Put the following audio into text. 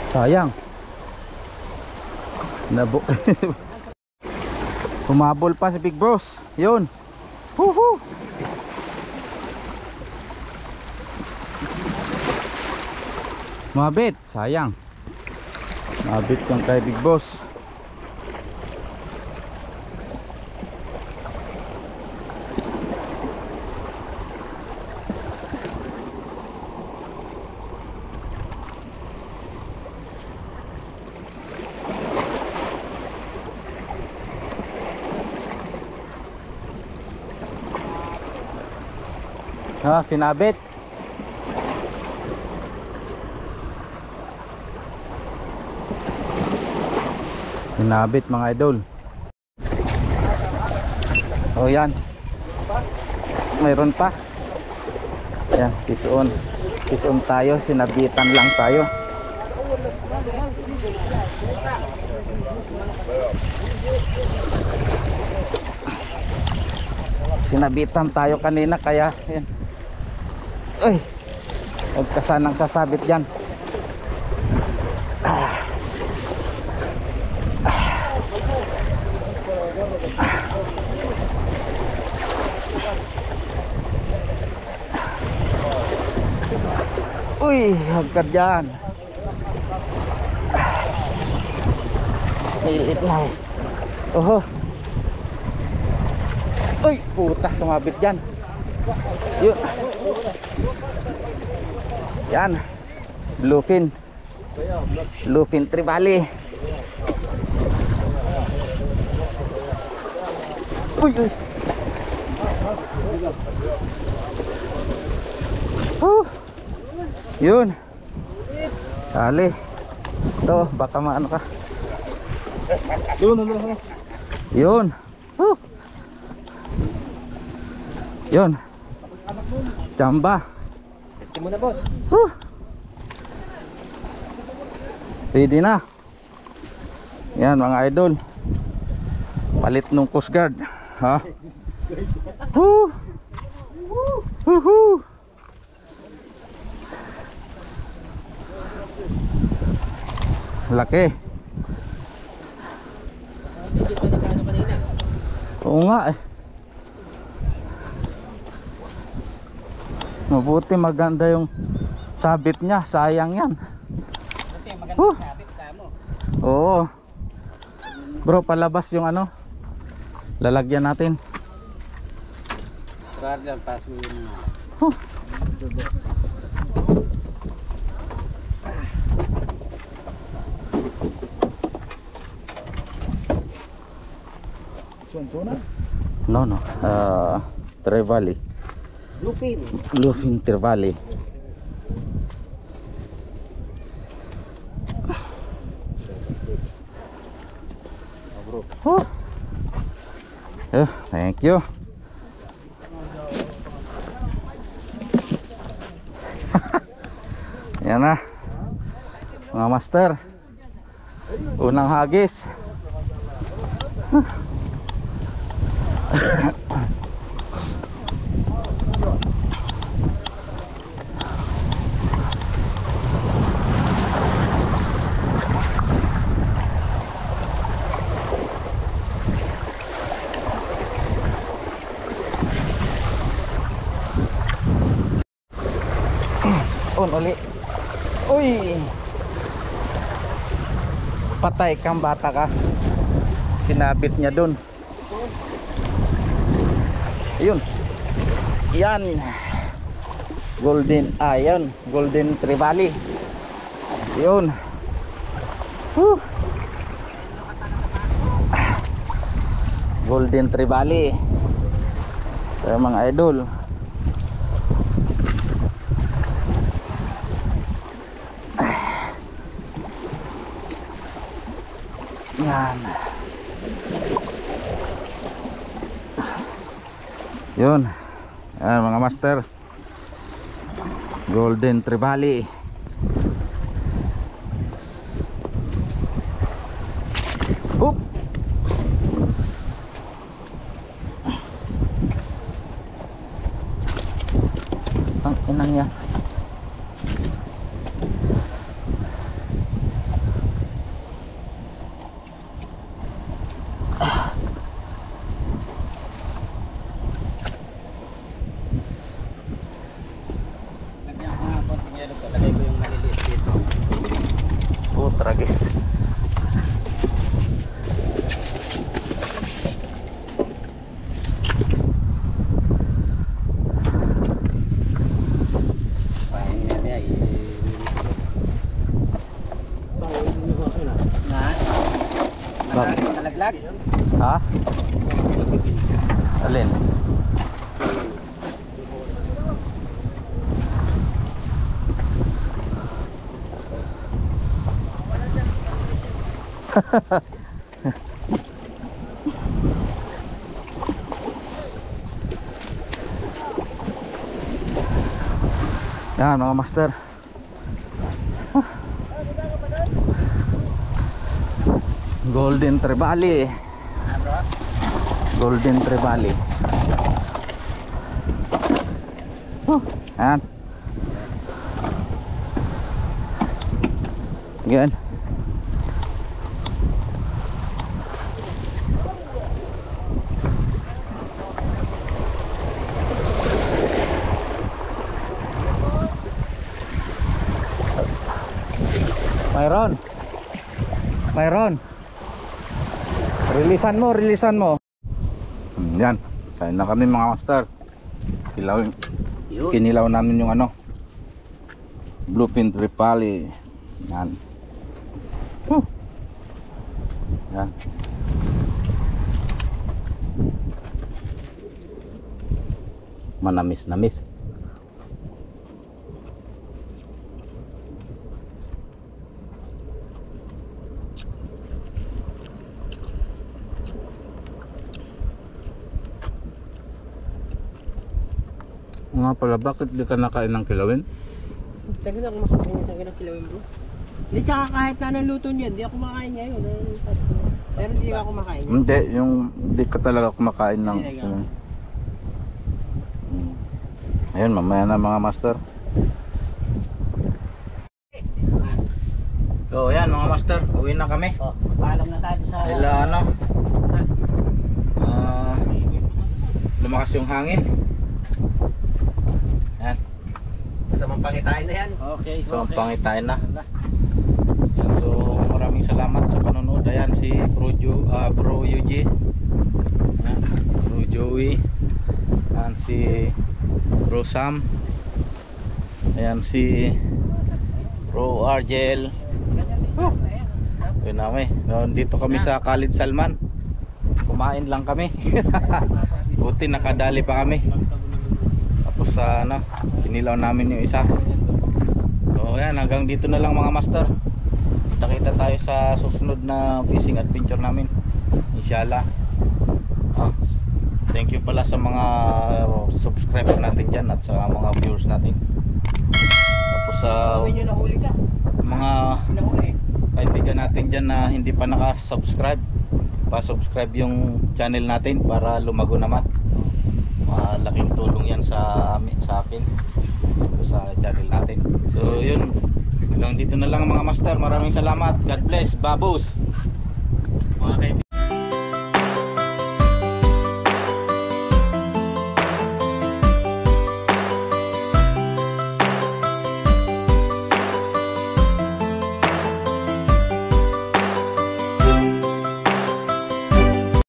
Sayang. Humabol pa si Big Bros. Yun. Woohoo. Mabit. Sayang. Mabit yung kay Big Boss. Sinabit. Sinabit mga idol. Oh yan. Mayroon pa. Yan, fish on. Fish on tayo, sinabitan lang tayo. Sinabitan tayo kanina kaya yan. Ay, huwag ka sanang sasabit dyan. Uy, huwag ka dyan. Ilit na eh. Oho. Uy, puta, sumabit dyan. Yun. Yan. Bluefin. Bluefin trevally. Uy, uy. Yun. Dali. Ito, baka maano ka. Yun. Yun. Jamba. Ito muna, boss. Ready na. Yan mga idol. Palit nung Coast Guard. Ha? Laki. Oo nga eh. Mabuti maganda yung sabit niya, sayang yan. Oo. Bro, palabas yung ano, lalagyan natin. No, no. Trevally. Bluefin trevally. Thank you. Yan na mga master, unang hagis. Uli. Uy, patay kang bata ka. Sinabit niya dun. Ayun. Yan. Golden iron, golden trevally. Ayun. Golden trevally. So, mga idol, yan. Yun. Yan mga master, golden trevally. Hook. Ang inang niya. Dagat? Ha? Alin? Yan mga master. Golden Trevally. Golden Trevally. Yan. Yan. Mayroon. Rilisan mo. Yan. Kain na kami mga master. Kinilaw namin yung ano. Bluefin Trevally. Yan. Yan. Manamis. Nga pala, bakit di ka nakain ng kilawin? Tagal ako makakain ng kilawin bro. Hindi, tsaka kahit na naluto niya, di ako makain ngayon. Pero di ako makain. Hindi, yung di ka talaga kumakain ng ayun, mamaya na mga master. So yan mga master, uwi na kami. Paalam na tayo sa... Dahil lumakas yung hangin. Yan. Kasamang pangitain na yan. Okay. So pangitain na. Yan, so maraming salamat sa panonood. Ayan si Bro Yuji. Yan, Bro Joey. Ayan si Bro Sam. Ayan si Bro Argel. Yun namin. Dito kami sa Khalid Salman. Kumain lang kami. Buti nakadali pa kami. Tapos kinilaw namin yung isa. So ayan, hanggang dito na lang mga master. Kita tayo sa susunod na fishing adventure namin, inshallah. Thank you pala sa mga subscriber natin dyan at sa mga viewers natin. Tapos sa mga kaibigan natin dyan na hindi pa naka-subscribe, pa-subscribe yung channel natin para lumago naman. Malaking tulong yan sa akin sa channel natin. So yun, hanggang dito na lang mga master. Maraming salamat. God bless. Babos.